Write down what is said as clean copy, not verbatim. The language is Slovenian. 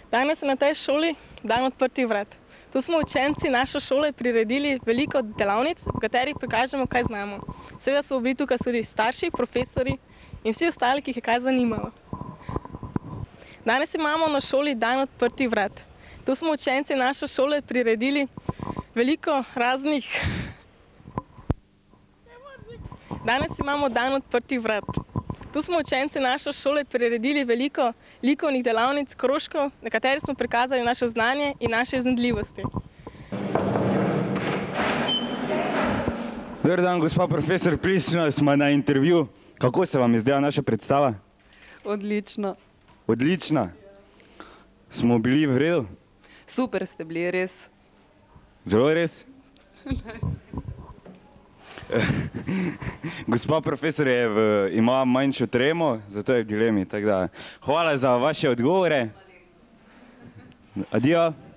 Danes je na tej šoli dan odprtih vrat. Tu smo učenci naše šole priredili veliko delavnic, v katerih prikažemo, kaj znamo. Seveda so bili tukaj tudi starši, profesori in vsi ostali, ki jih je kaj zanimalo. Danes imamo na šoli dan odprtih vrat. Tu smo učenci naše šole priredili veliko raznih... Danes imamo dan odprtih vrat. Tu smo učenci naše šole priredili veliko likovnih delavnic, krožkov, na katerih smo prikazali naše znanje in naše iznajdljivosti. Dober dan, gospa profesor, prišli smo na intervju. Kako se vam je zdela naša predstava? Odlično. Odlična? Smo bili v redu? Super ste bili, res. Zelo res? Gospa profesor ima manjšo tremo, zato je v dilemi. Hvala za vaše odgovore. Adijo.